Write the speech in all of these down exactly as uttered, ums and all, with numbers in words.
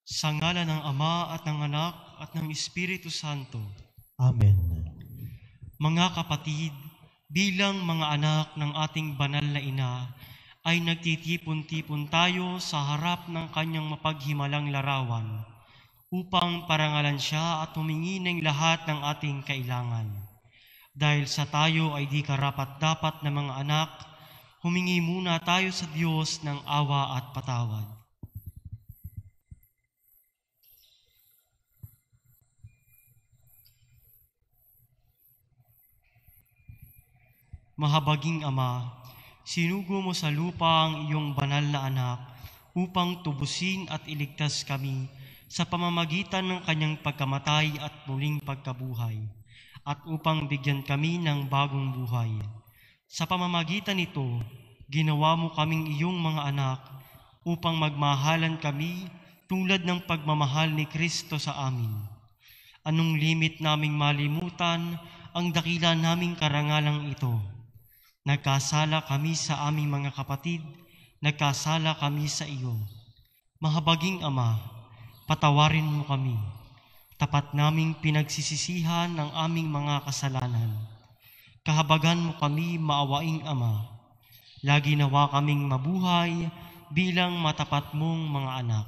Sa ngalan ng Ama at ng Anak at ng Espiritu Santo. Amen. Mga kapatid, bilang mga anak ng ating banal na ina, ay nagtitipon-tipon tayo sa harap ng kanyang mapaghimalang larawan upang parangalan siya at humingi ng lahat ng ating kailangan. Dahil sa tayo ay di karapat-dapat na mga anak, humingi muna tayo sa Diyos ng awa at patawad. Mahabaging Ama, sinugo mo sa lupa ang iyong banal na anak upang tubusin at iligtas kami sa pamamagitan ng kanyang pagkamatay at muling pagkabuhay, at upang bigyan kami ng bagong buhay. Sa pamamagitan nito, ginawa mo kaming iyong mga anak upang magmahalan kami tulad ng pagmamahal ni Kristo sa amin. Anong limit naming malimutan ang dakila naming karangalang ito? Nagkasala kami sa aming mga kapatid, nagkasala kami sa iyo. Mahabaging Ama, patawarin mo kami. Tapat naming pinagsisisihan ang aming mga kasalanan. Kahabagan mo kami, maawaing Ama. Lagi nawa kaming mabuhay bilang matapat mong mga anak.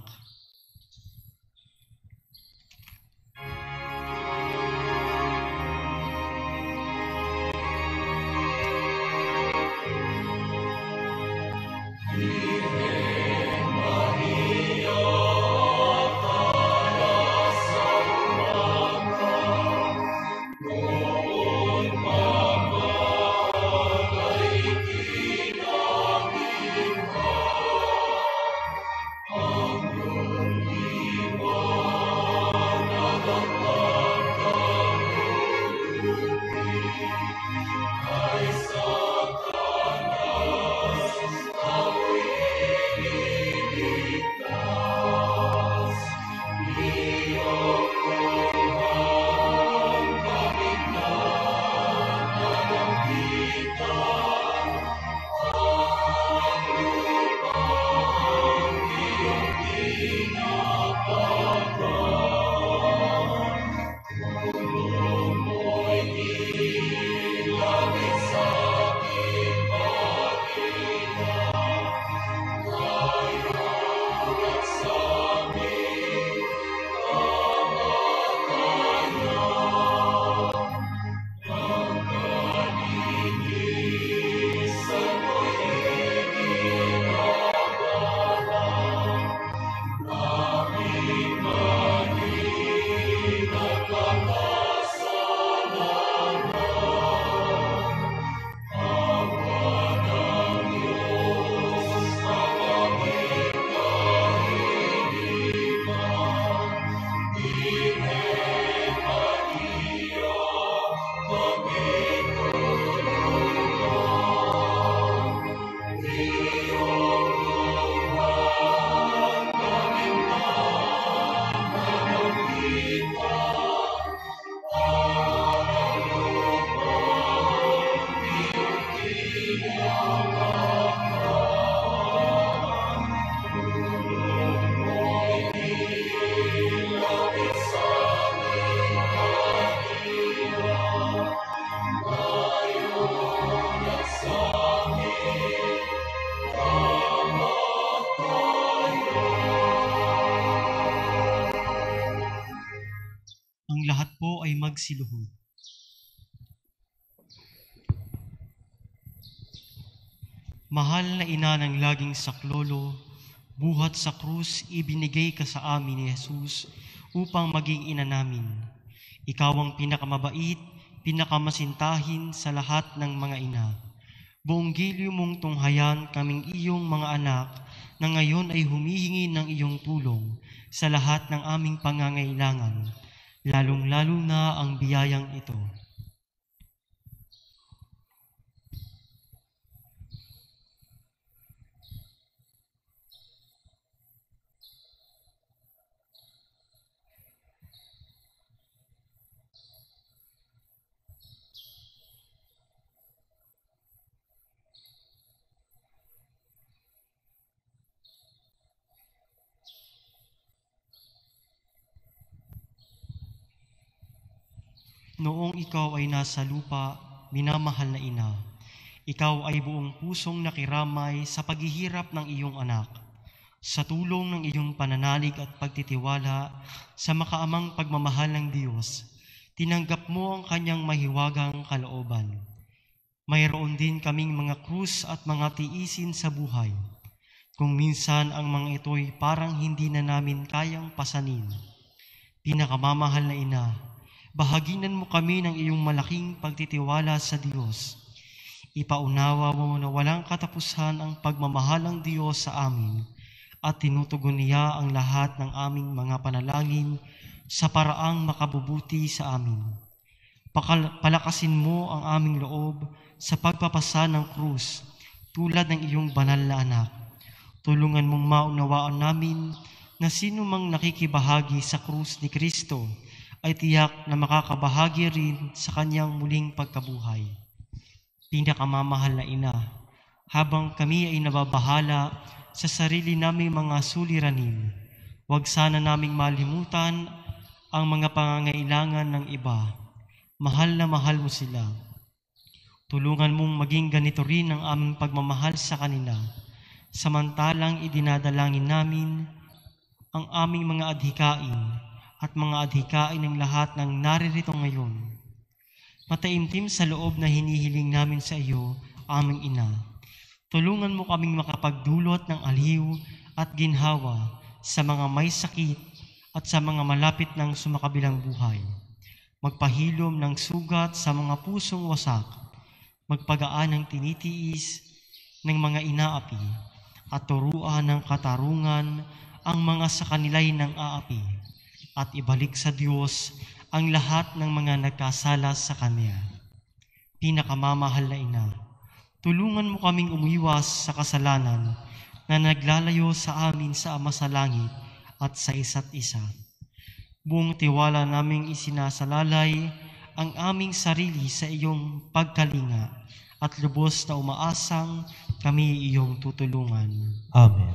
Ang lahat po ay magsiluhod. Mahal na ina ng laging saklolo, buhat sa krus ibinigay ka sa amin ni Jesus upang maging ina namin. Ikaw ang pinakamabait, pinakamasintahin sa lahat ng mga ina. Buong giliw mong tunghayan kaming iyong mga anak na ngayon ay humihingi ng iyong tulong sa lahat ng aming pangangailangan, lalong-lalo na ang biyayang ito. Noong ikaw ay nasa lupa, minamahal na ina, ikaw ay buong pusong nakiramay sa paghihirap ng iyong anak. Sa tulong ng iyong pananalig at pagtitiwala sa makaamang pagmamahal ng Diyos, tinanggap mo ang kanyang mahiwagang kalooban. Mayroon din kaming mga krus at mga tiisin sa buhay. Kung minsan ang mga ito'y parang hindi na namin kayang pasanin. Pinakamamahal na ina, bahaginan mo kami ng iyong malaking pagtitiwala sa Diyos. Ipaunawa mo na walang katapusan ang pagmamahal ng Diyos sa amin at tinutugon niya ang lahat ng aming mga panalangin sa paraang makabubuti sa amin. Pakal- palakasin mo ang aming loob sa pagpapasa ng krus tulad ng iyong banal na anak. Tulungan mong maunawaan namin na sino mang nakikibahagi sa krus ni Kristo ay tiyak na makakabahagi rin sa kanyang muling pagkabuhay. Pinakamamahal na ina, habang kami ay nababahala sa sarili naming mga suliranin, huwag sana naming malimutan ang mga pangangailangan ng iba. Mahal na mahal mo sila. Tulungan mong maging ganito rin ang aming pagmamahal sa kanila, samantalang idinadalangin namin ang aming mga adhikain at mga adhikain ng lahat ng naririto ngayon. Mataimtim sa loob na hinihiling namin sa iyo, aming ina. Tulungan mo kaming makapagdulot ng aliw at ginhawa sa mga may sakit at sa mga malapit ng sumakabilang buhay. Magpahilom ng sugat sa mga pusong wasak, magpagaan ng tinitiis ng mga inaapi, at turuan ng katarungan ang mga sa kanila'y nang aapi, at ibalik sa Diyos ang lahat ng mga nagkasala sa Kanya. Pinakamamahal na ina, tulungan mo kaming umiwas sa kasalanan na naglalayo sa amin sa Ama sa Langit at sa isa't isa. Buong tiwala naming isinasalalay ang aming sarili sa iyong pagkalinga at lubos na umaasang kami iyong tutulungan. Amen.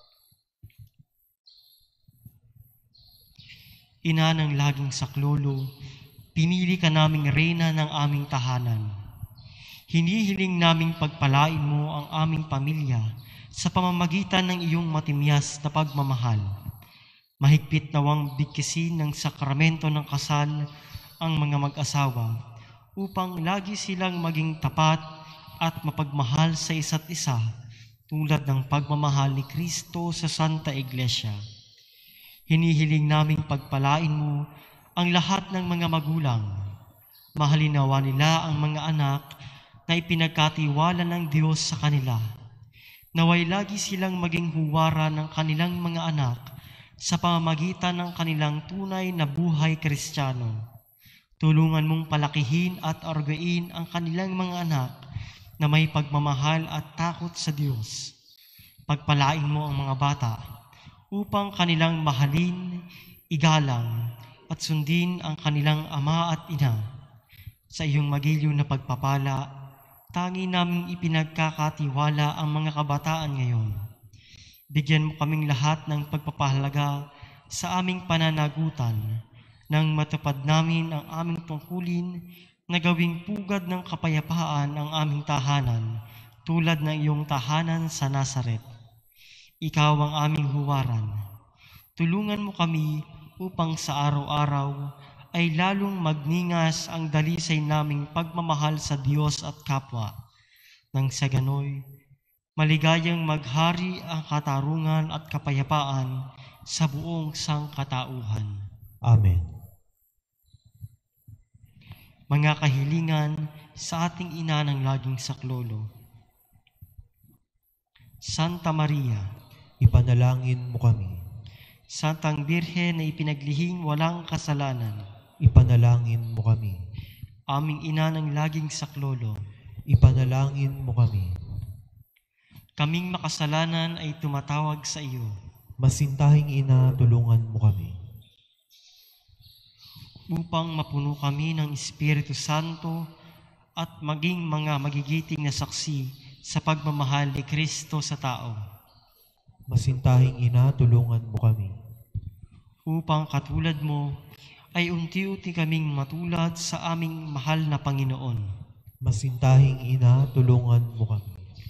Ina ng laging saklolo, pinili ka naming reyna ng aming tahanan. Hinihiling naming pagpalain mo ang aming pamilya sa pamamagitan ng iyong matimyas na pagmamahal. Mahigpit nawang bigkisin ng sakramento ng kasal ang mga mag-asawa upang lagi silang maging tapat at mapagmahal sa isa't isa tulad ng pagmamahal ni Kristo sa Santa Iglesia. Hinihiling naming pagpalain mo ang lahat ng mga magulang. Mahalin nawa nila ang mga anak na ipinagkatiwala ng Diyos sa kanila. Naway lagi silang maging huwara ng kanilang mga anak sa pamamagitan ng kanilang tunay na buhay Kristiyano. Tulungan mong palakihin at arguin ang kanilang mga anak na may pagmamahal at takot sa Diyos. Pagpalain mo ang mga bata upang kanilang mahalin, igalang, at sundin ang kanilang ama at ina. Sa iyong magiliw na pagpapala, tangi naming ipinagkakatiwala ang mga kabataan ngayon. Bigyan mo kaming lahat ng pagpapahalaga sa aming pananagutan nang matupad namin ang aming tungkulin na gawing pugad ng kapayapaan ang aming tahanan tulad ng iyong tahanan sa Nazaret. Ikaw ang aming huwaran. Tulungan mo kami upang sa araw-araw ay lalong magningas ang dalisay naming pagmamahal sa Diyos at kapwa. Nang sa ganoy, maligayang maghari ang katarungan at kapayapaan sa buong sangkatauhan. Amen. Mga kahilingan sa ating ina ng laging saklolo. Santa Maria, Ipanalangin mo kami. Santang Birhen na ipinaglihing walang kasalanan, Ipanalangin mo kami. aming ina ng laging saklolo, Ipanalangin mo kami. kaming makasalanan ay tumatawag sa iyo. Masintahing ina, tulungan mo kami. Upang mapuno kami ng Espiritu Santo at maging mga magigiting na saksi sa pagmamahal ni Kristo sa tao. Masintahing ina, tulungan mo kami. Upang katulad mo ay unti-unti kaming matulad sa aming mahal na Panginoon, Masintahing ina, tulungan mo kami.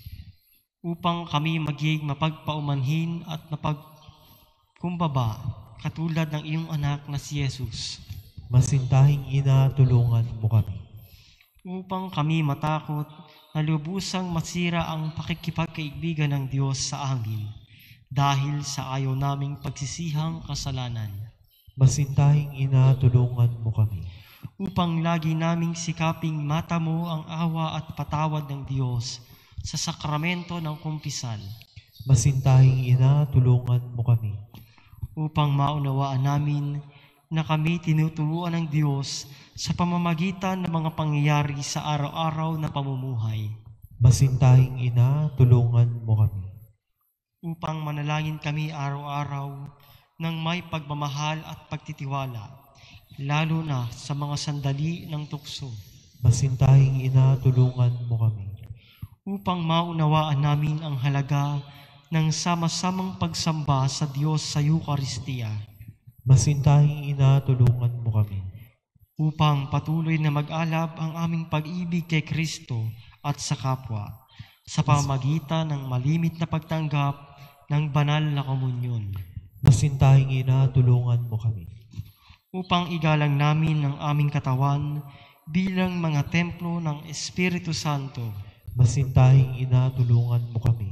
upang kami maging mapagpaumanhin at mapagkumbaba katulad ng iyong anak na si Jesus, Masintahing ina, tulungan mo kami. upang kami matakot na lubusang masira ang pakikipagkaibigan ng Diyos sa amin dahil sa ayaw naming pagsisihang kasalanan, Masintahing ina, tulungan mo kami. upang lagi naming sikaping matamo ang awa at patawad ng Diyos sa sakramento ng kumpisal, Masintahing ina, tulungan mo kami. upang maunawaan namin na kami tinuturuan ng Diyos sa pamamagitan ng mga pangyayari sa araw-araw na pamumuhay, Masintahing ina, tulungan mo kami. upang manalangin kami araw-araw ng may pagmamahal at pagtitiwala, lalo na sa mga sandali ng tukso, Masintahing ina, tulungan mo kami. upang maunawaan namin ang halaga ng sama-samang pagsamba sa Diyos sa Eucharistia, Masintahing ina, tulungan mo kami. upang patuloy na mag-alab ang aming pag-ibig kay Kristo at sa kapwa, sa pamamagitan ng malimit na pagtanggap ng banal na komunyon, Masintahing ina, tulungan mo kami. upang igalang namin ang aming katawan bilang mga templo ng Espiritu Santo, Masintahing ina, tulungan mo kami.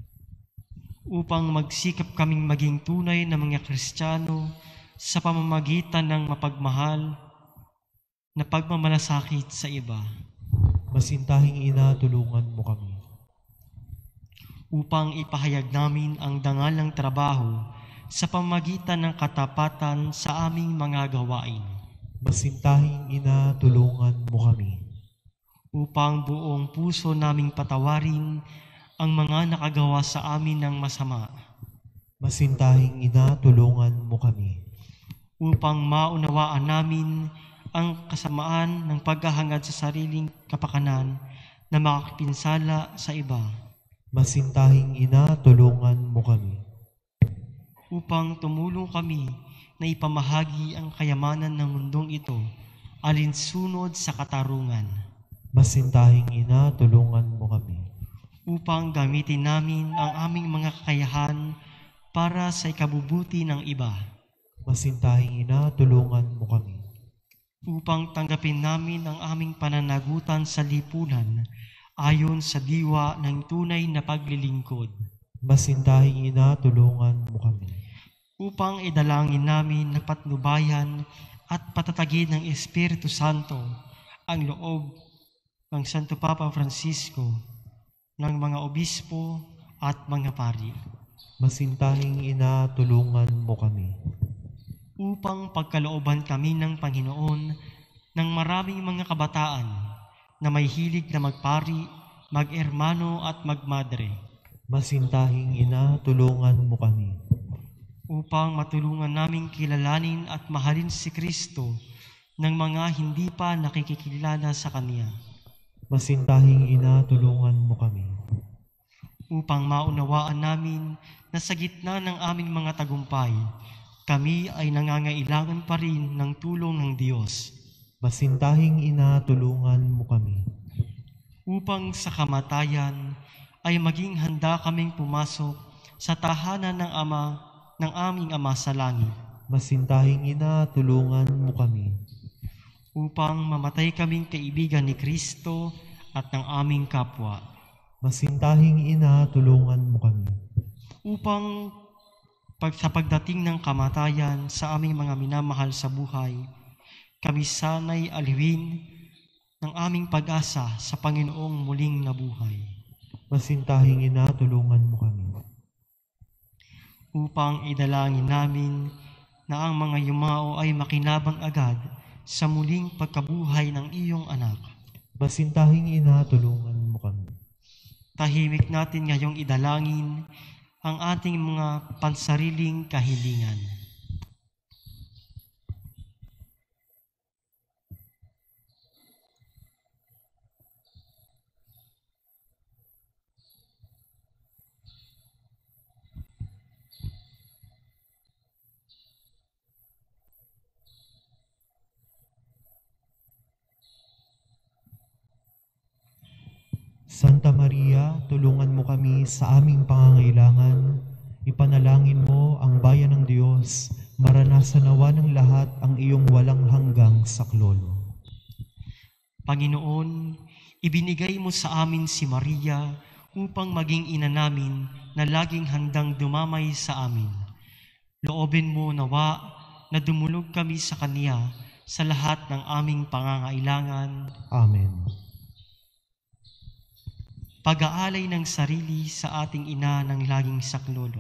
upang magsikap kaming maging tunay na mga Kristiyano sa pamamagitan ng mapagmahal na pagmamalasakit sa iba, Masintahing ina, tulungan mo kami. upang ipahayag namin ang dangal ng trabaho sa pamamagitan ng katapatan sa aming mga gawain, Masintahing ina, tulungan mo kami. upang buong puso naming patawarin ang mga nakagawa sa amin ng masama, Masintahing ina, tulungan mo kami. upang maunawaan namin ang kasamaan ng paghahangad sa sariling kapakanan na makapinsala sa iba, Masintahing ina, tulungan mo kami. upang tumulong kami na ipamahagi ang kayamanan ng mundong ito alinsunod sa katarungan, Masintahing ina, tulungan mo kami. upang gamitin namin ang aming mga kakayahan para sa ikabubuti ng iba, Masintahing ina, tulungan mo kami. upang tanggapin namin ang aming pananagutan sa lipunan ayon sa diwa ng tunay na paglilingkod, Masintahing ina, tulungan mo kami. upang idalangin namin na patnubayan at patatagin ng Espiritu Santo ang loob ng Santo Papa Francisco, ng mga obispo at mga pari, Masintahing ina, tulungan mo kami. upang pagkalooban kami ng Panginoon ng maraming mga kabataan na may hilig na magpari, mag-ermano at magmadre, Masintahing ina, tulungan mo kami. upang matulungan naming kilalanin at mahalin si Kristo ng mga hindi pa nakikikilala sa Kanya, Masintahing ina, tulungan mo kami. upang maunawaan namin na sa gitna ng aming mga tagumpay, kami ay nangangailangan pa rin ng tulong ng Diyos, Masintahing ina, tulungan mo kami. upang sa kamatayan ay maging handa kaming pumasok sa tahanan ng Ama, ng aming Ama sa langit, Masintahing ina, tulungan mo kami. upang mamatay kaming kaibigan ni Kristo at ng aming kapwa, Masintahing ina, tulungan mo kami. upang pag sa pagdating ng kamatayan sa aming mga minamahal sa buhay, kami sana'y aliwin ng aming pag-asa sa Panginoong muling nabuhay, Masintahing ina, tulungan mo kami. upang idalangin namin na ang mga yumao ay makinabang agad sa muling pagkabuhay ng iyong anak. Masintahing ina, tulungan mo kami. Tahimik natin ngayong idalangin ang ating mga pansariling kahilingan. Santa Maria, tulungan mo kami sa aming pangangailangan. Ipanalangin mo ang bayan ng Diyos, maranasan nawa ng lahat ang iyong walang hanggang saklolo. Panginoon, ibinigay mo sa amin si Maria upang maging ina namin na laging handang dumamay sa amin. Loobin mo nawa na dumulog kami sa Kanya sa lahat ng aming pangangailangan. Amen. Pag-aalay ng sarili sa ating ina ng laging saklolo.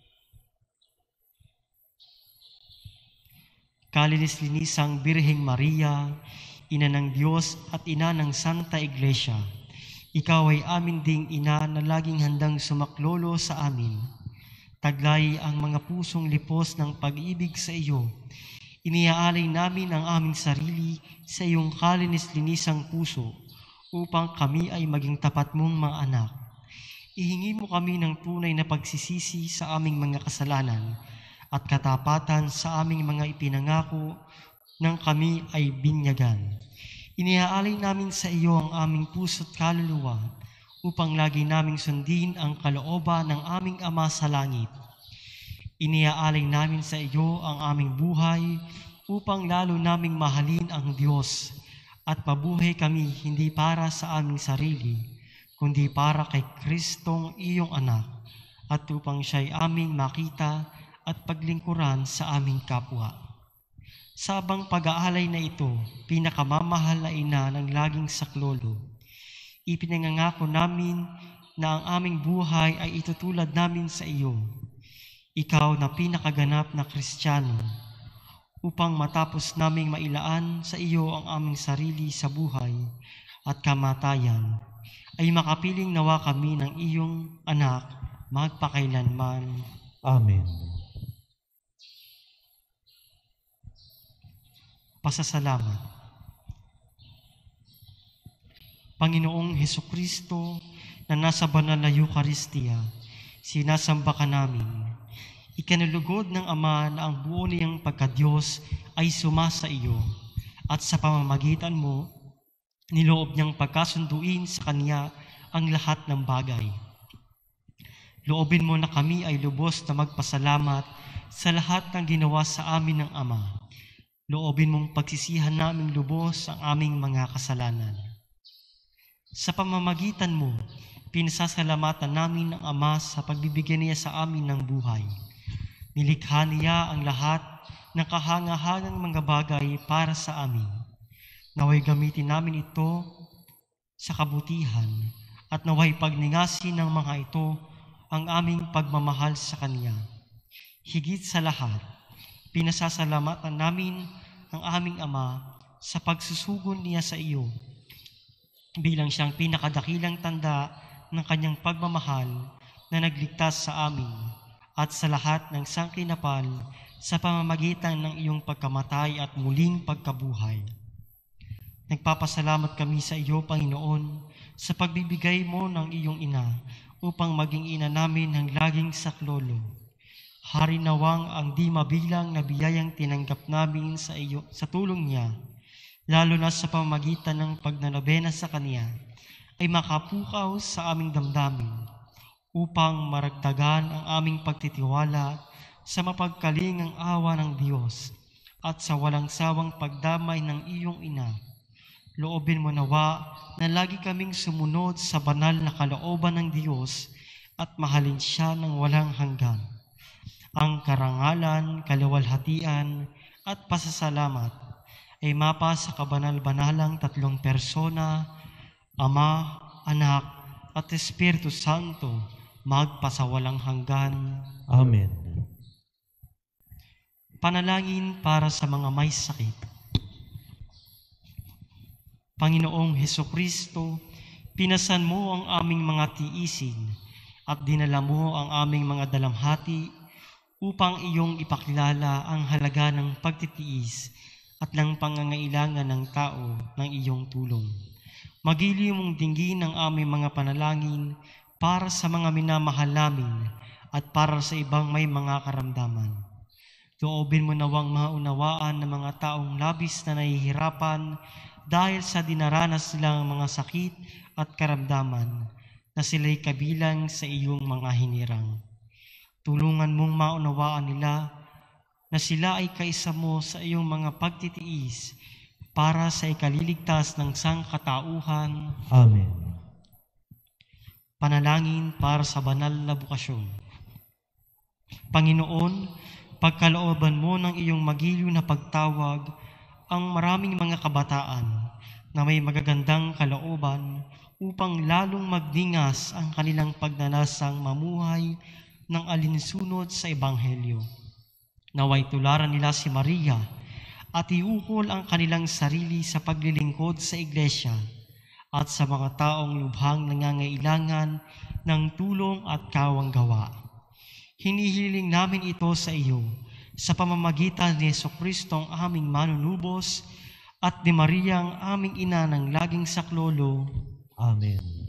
Kalinis-linisang Birheng Maria, ina ng Diyos at ina ng Santa Iglesia, ikaw ay amin ding ina na laging handang sumaklolo sa amin. Taglay ang mga pusong lipos ng pag-ibig sa iyo. Iniaalay namin ang aming sarili sa iyong kalinis-linisang puso upang kami ay maging tapat mong mga anak. Ihingi mo kami ng tunay na pagsisisi sa aming mga kasalanan at katapatan sa aming mga ipinangako nang kami ay binyagan. Iniaalay namin sa iyo ang aming puso't kaluluwa upang lagi naming sundin ang kalooban ng aming Ama sa langit. Iniaalay namin sa iyo ang aming buhay upang lalo naming mahalin ang Diyos at mabuhay kami hindi para sa aming sarili, kundi para kay Kristong iyong anak, at upang siya'y aming makita at paglingkuran sa aming kapwa. Sa abang pag-aalay na ito, pinakamamahal na ina ng laging saklolo, ipinangangako namin na ang aming buhay ay itutulad namin sa iyo, ikaw na pinakaganap na Kristiyano, upang matapos naming mailaan sa iyo ang aming sarili sa buhay at kamatayan, ay makapiling nawa kami ng iyong anak magpakailanman. Amen. Pasasalamat. Panginoong Hesukristo na nasa banal na Eucharistia, sinasamba ka namin. Ikanalugod ng Ama na ang buo niyang pagka-Diyos ay sumasa iyo at sa pamamagitan mo, niloob niyang pagkasunduin sa Kanya ang lahat ng bagay. Loobin mo na kami ay lubos na magpasalamat sa lahat ng ginawa sa amin ng Ama. Loobin mong pagsisihan namin lubos ang aming mga kasalanan. Sa pamamagitan mo, pinasasalamatan namin ang Ama sa pagbibigyan niya sa amin ng buhay. Nilikha niya ang lahat ng kahangahangang mga bagay para sa amin. Naway gamitin namin ito sa kabutihan at naway pagningasin ng mga ito ang aming pagmamahal sa Kanya. Higit sa lahat, pinasasalamatan namin ang aming Ama sa pagsusugon niya sa iyo bilang siyang pinakadakilang tanda ng Kanyang pagmamahal na nagligtas sa amin at sa lahat ng sangkinapal sa pamamagitan ng iyong pagkamatay at muling pagkabuhay. Nagpapasalamat kami sa iyo, Panginoon, sa pagbibigay mo ng iyong ina upang maging ina namin ng laging saklolo. Hari nawang ang di mabilang na biyayang tinanggap namin sa iyo sa tulong niya, lalo na sa pamamagitan ng pagnanobena sa Kanya, ay makapukaw sa aming damdamin upang maragdagan ang aming pagtitiwala sa mapagkalingang awa ng Diyos at sa walang sawang pagdamay ng iyong ina. Loobin mo nawa na lagi kaming sumunod sa banal na kalooban ng Diyos at mahalin siya ng walang hanggan. Ang karangalan, kaluwalhatian at pasasalamat ay mapa sa kabanal-banalang tatlong persona, Ama, Anak at Espiritu Santo, magpasawalang hanggan. Amen. Panalangin para sa mga may sakit. Panginoong Hesukristo, pinasan mo ang aming mga tiisin at dinala mo ang aming mga dalamhati upang iyong ipakilala ang halaga ng pagtitiis at ng pangangailangan ng tao ng iyong tulong. Magiliw mong dinggin ang aming mga panalangin para sa mga minamahal namin at para sa ibang may mga karamdaman. Loobin mo nawang maunawaan ng mga taong labis na nahihirapan dahil sa dinaranas nilang mga sakit at karamdaman na sila'y kabilang sa iyong mga hinirang. Tulungan mong maunawaan nila na sila ay kaisa mo sa iyong mga pagtitiis para sa ikaliligtas ng sangkatauhan. Amen. Panalangin para sa banal na bukasyon. Panginoon, pagkalooban mo ng iyong magiliw na pagtawag ang maraming mga kabataan na may magagandang kalooban upang lalong magdingas ang kanilang pagnanasang mamuhay ng alinsunod sa Ebanghelyo. Naway tularan nila si Maria at iukol ang kanilang sarili sa paglilingkod sa Iglesia at sa mga taong lubhang nangangailangan ng tulong at kawang-gawa. Hinihiling namin ito sa iyo sa pamamagitan ni Jesucristo ang aming manunubos at ni Maria ang aming ina ng laging saklolo. Amen.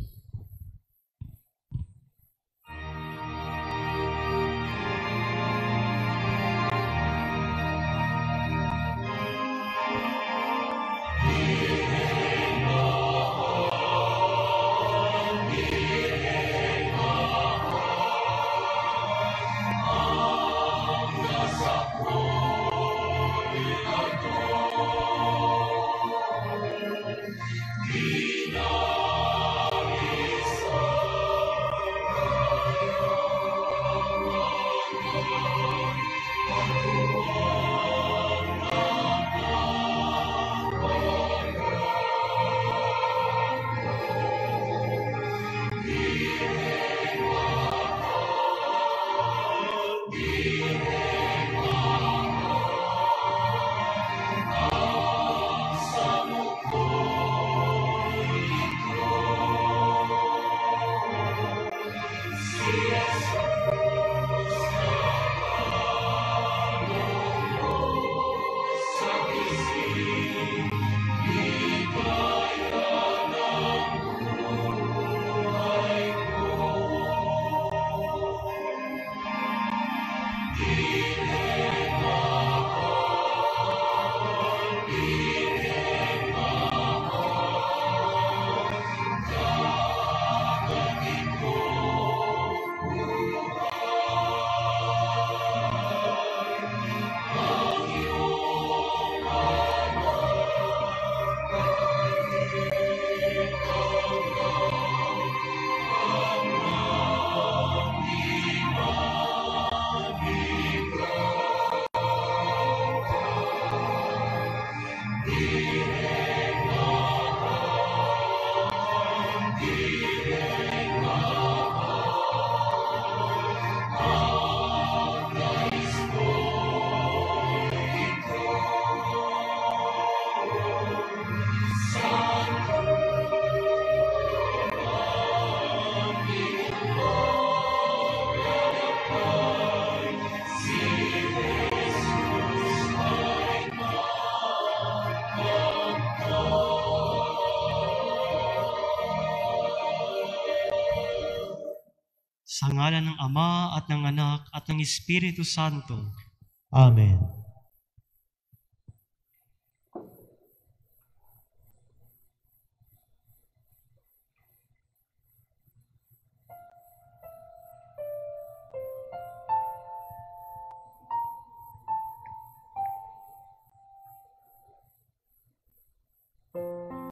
Sa ngalan ng Ama at ng Anak at ng Espiritu Santo. Amen.